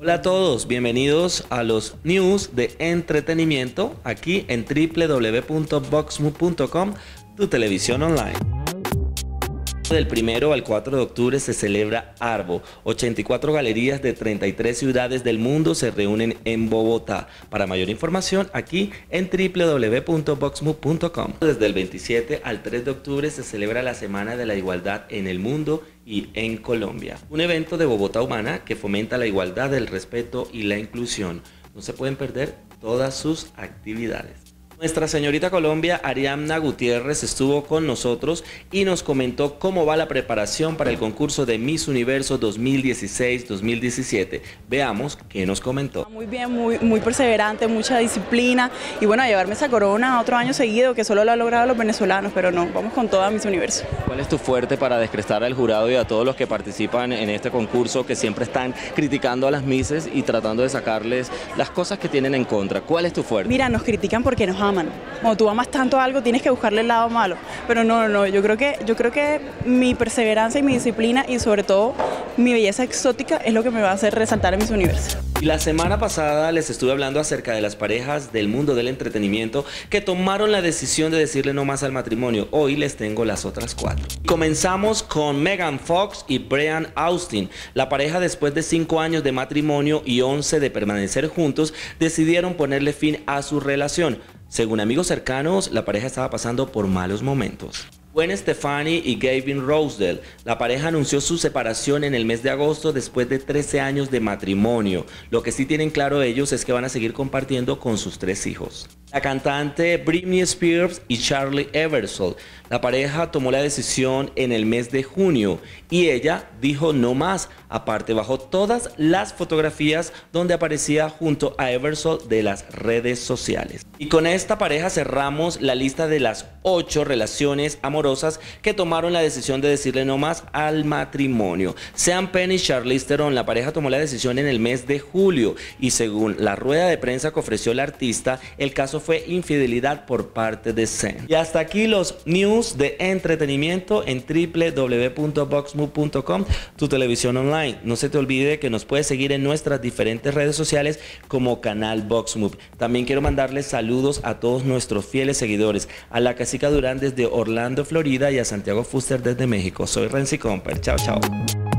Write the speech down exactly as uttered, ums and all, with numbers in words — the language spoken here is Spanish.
Hola a todos, bienvenidos a los news de entretenimiento aquí en w w w punto voxmove punto com, tu televisión online. Del primero al cuatro de octubre se celebra Arbo. ochenta y cuatro galerías de treinta y tres ciudades del mundo se reúnen en Bogotá. Para mayor información, aquí en w w w punto voxmove punto com. Desde el veintisiete al tres de octubre se celebra la Semana de la Igualdad en el mundo y en Colombia. Un evento de Bogotá Humana que fomenta la igualdad, el respeto y la inclusión. No se pueden perder todas sus actividades. Nuestra señorita Colombia, Ariadna Gutiérrez, estuvo con nosotros y nos comentó cómo va la preparación para el concurso de Miss Universo dos mil dieciséis dos mil diecisiete. Veamos qué nos comentó. Muy bien, muy, muy perseverante, mucha disciplina y bueno, a llevarme esa corona otro año seguido, que solo lo han logrado los venezolanos, pero no, vamos con toda Miss Universo. ¿Cuál es tu fuerte para descrestar al jurado y a todos los que participan en este concurso, que siempre están criticando a las Misses y tratando de sacarles las cosas que tienen en contra? ¿Cuál es tu fuerte? Mira, nos critican porque nos aman. Cuando tú amas tanto algo, tienes que buscarle el lado malo. Pero no, no, no, yo creo que, yo creo que mi perseverancia y mi disciplina y sobre todo mi belleza exótica es lo que me va a hacer resaltar en Miss Universo. Y la semana pasada les estuve hablando acerca de las parejas del mundo del entretenimiento que tomaron la decisión de decirle no más al matrimonio. Hoy les tengo las otras cuatro. Comenzamos con Megan Fox y Brian Austin. La pareja, después de cinco años de matrimonio y once de permanecer juntos, decidieron ponerle fin a su relación. Según amigos cercanos, la pareja estaba pasando por malos momentos. Gwen Stefani y Gavin Rossdale. La pareja anunció su separación en el mes de agosto después de trece años de matrimonio. Lo que sí tienen claro ellos es que van a seguir compartiendo con sus tres hijos. La cantante Britney Spears y Charlie Ebersol. La pareja tomó la decisión en el mes de junio y ella dijo no más. Aparte, bajó todas las fotografías donde aparecía junto a Ebersol de las redes sociales. Y con esta pareja cerramos la lista de las ocho relaciones amorosas que tomaron la decisión de decirle no más al matrimonio. Sean Penn y Charlize Theron, la pareja tomó la decisión en el mes de julio y según la rueda de prensa que ofreció la artista, el caso fue infidelidad por parte de Sean. Y hasta aquí los news de entretenimiento en w w w punto voxmove punto com, tu televisión online. No se te olvide que nos puedes seguir en nuestras diferentes redes sociales como canal Voxmove. También quiero mandarles saludos a todos nuestros fieles seguidores, a la Casica Durán desde Orlando, Florida y a Santiago Fuster desde México. Soy Renzi Comper. Chao, chao.